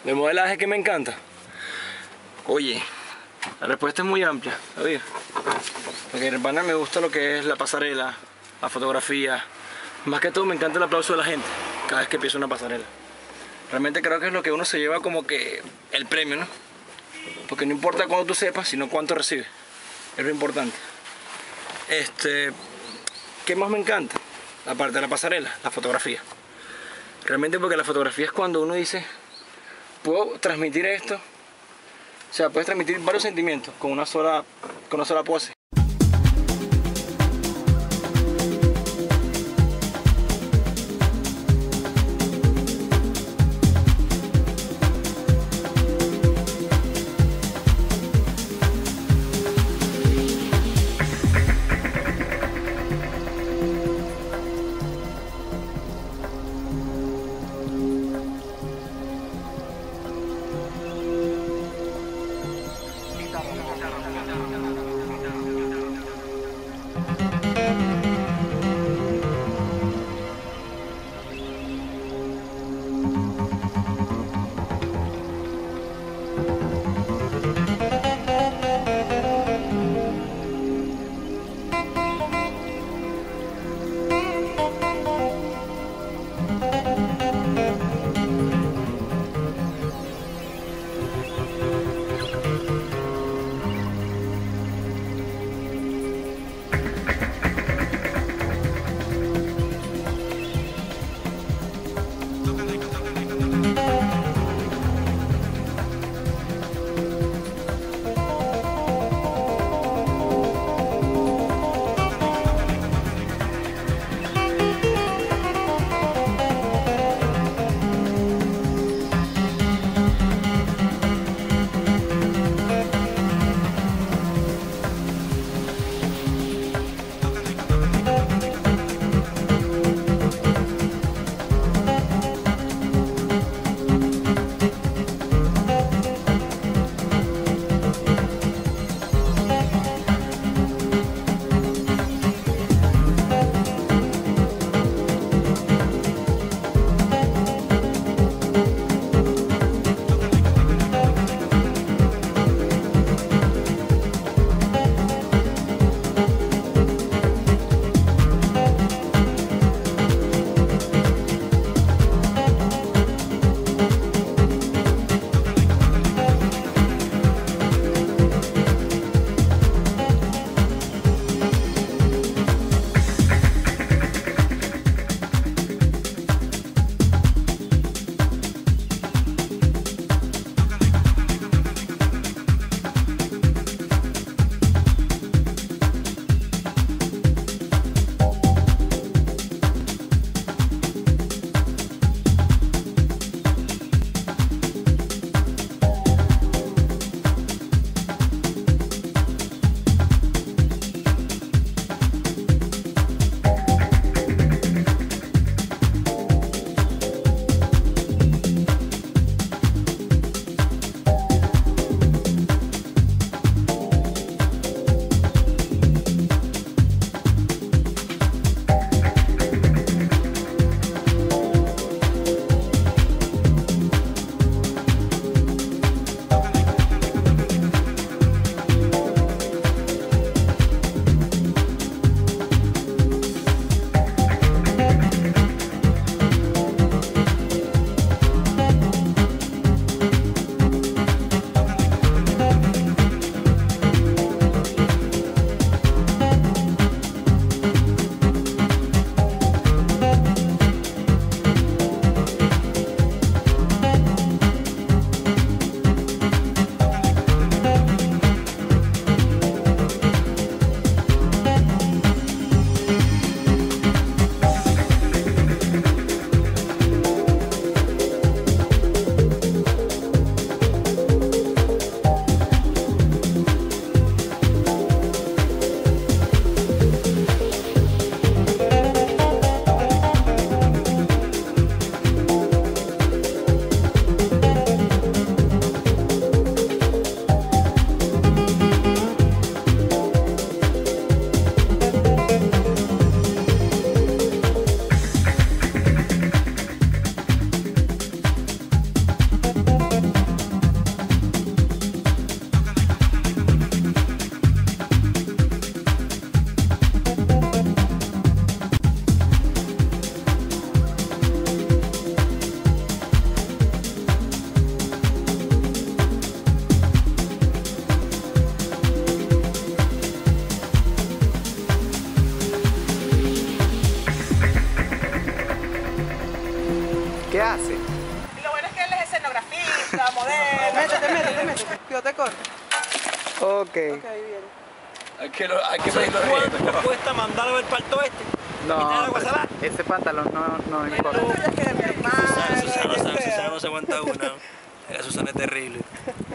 De modelaje que me encanta. Oye, la respuesta es muy amplia, ¿sabes? Porque en Pana me gusta lo que es la pasarela, la fotografía. Más que todo me encanta el aplauso de la gente cada vez que empieza una pasarela. Realmente creo que es lo que uno se lleva como que el premio, ¿no? Porque no importa cuánto tú sepas, sino cuánto recibes. Es lo importante. ¿Qué más me encanta? La parte de la pasarela, la fotografía. Realmente porque la fotografía es cuando uno dice, puedo transmitir esto. O sea, puedes transmitir varios sentimientos con una sola pose. ¿Qué hace? Y lo bueno es que él es escenografista, modelo. Métete. Yo te corto. Ok. Bien. Hay que pedirlo ¿Cuánto riendo. cuesta mandarlo al parto este? No, agua salada? ese pantalón no importa. Susana no se aguanta una. Susana es terrible.